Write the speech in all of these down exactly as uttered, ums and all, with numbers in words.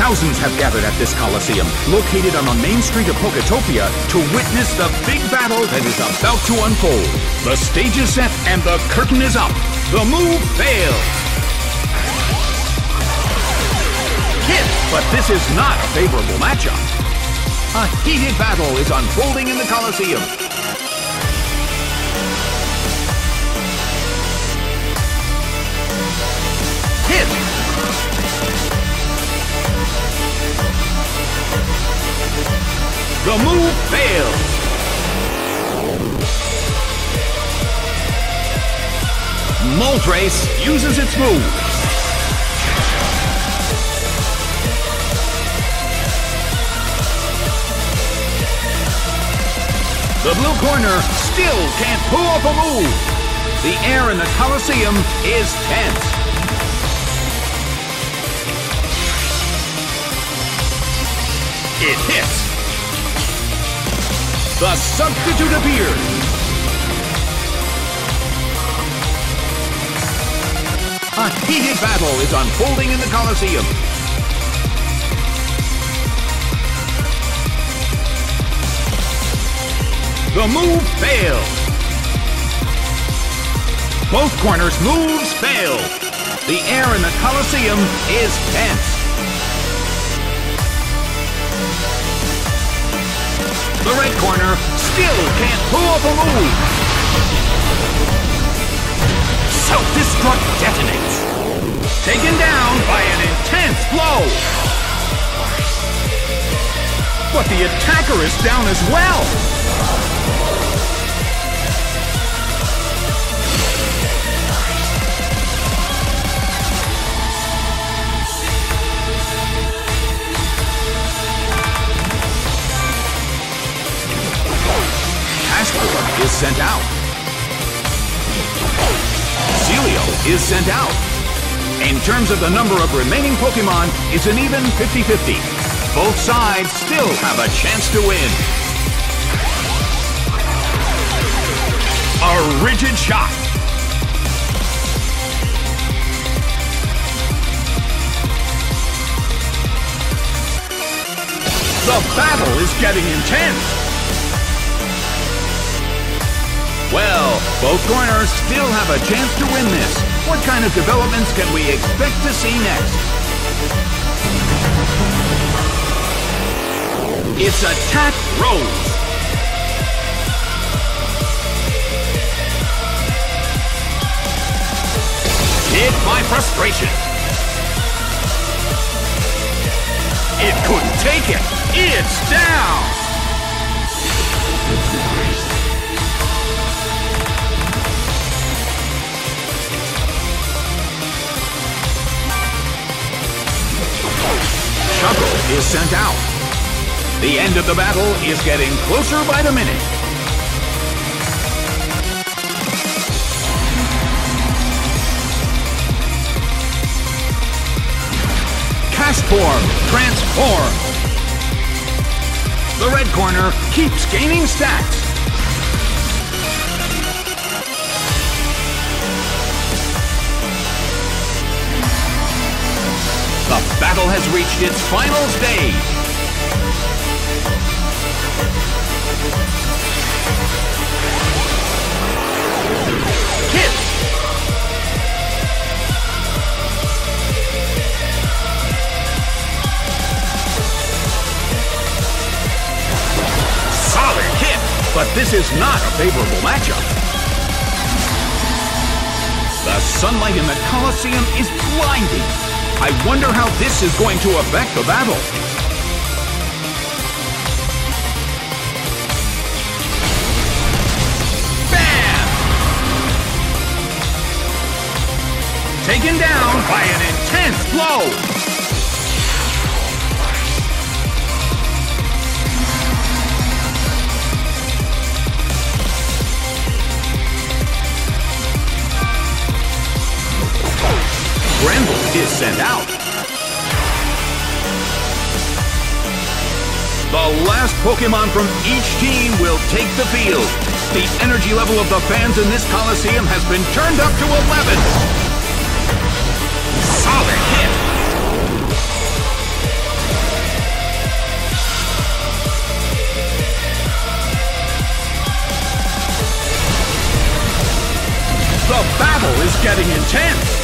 Thousands have gathered at this Coliseum, located on the main street of Poketopia, to witness the big battle that is about to unfold. The stage is set and the curtain is up. The move failed. Hit, but this is not a favorable matchup. A heated battle is unfolding in the Coliseum. Hit! The move fails. Moltres uses its move. The blue corner still can't pull off a move. The air in the Coliseum is tense. It hits. The substitute appears. A heated battle is unfolding in the Coliseum. The move failed. Both corners' moves failed. The air in the Coliseum is tense. The red corner still can't pull off a move. Self-destruct detonates. Taken down by an intense blow. But the attacker is down as well. Castform is sent out. Celio is sent out. In terms of the number of remaining Pokemon, it's an even fifty fifty. Both sides still have a chance to win. A rigid shot. The battle is getting intense. Well, both corners still have a chance to win this. What kind of developments can we expect to see next? It's Attack Rose. Hit by frustration. It couldn't take it. It's down. Shuckle is sent out. The end of the battle is getting closer by the minute. Castform transform. The red corner keeps gaining stats. The battle has reached its final stage. Hit! Solid hit, but this is not a favorable matchup. The sunlight in the Coliseum is blinding. I wonder how this is going to affect the battle. Bam! Taken down by an intense blow. Bramble is sent out. The last Pokemon from each team will take the field. The energy level of the fans in this Coliseum has been turned up to eleven. Solid hit. battle is getting intense.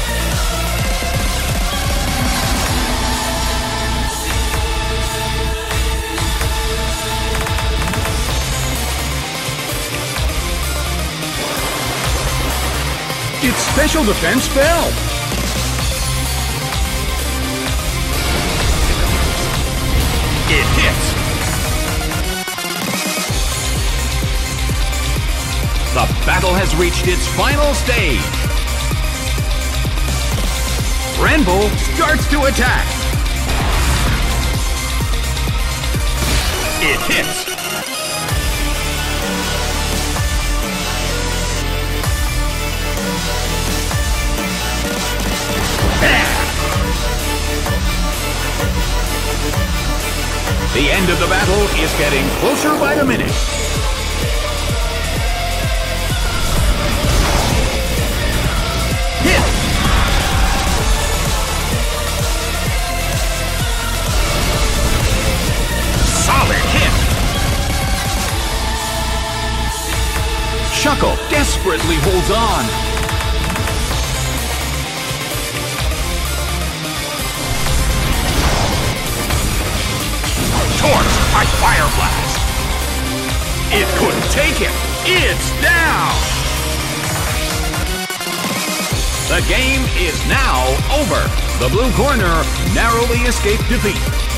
Its special defense fell. It hits. The battle has reached its final stage. Renbull starts to attack. It hits. The end of the battle is getting closer by the minute. Hit! Solid hit! Shuckle desperately holds on. Torched by Fire Blast. It couldn't take it. It's down. The game is now over. The blue corner narrowly escaped defeat.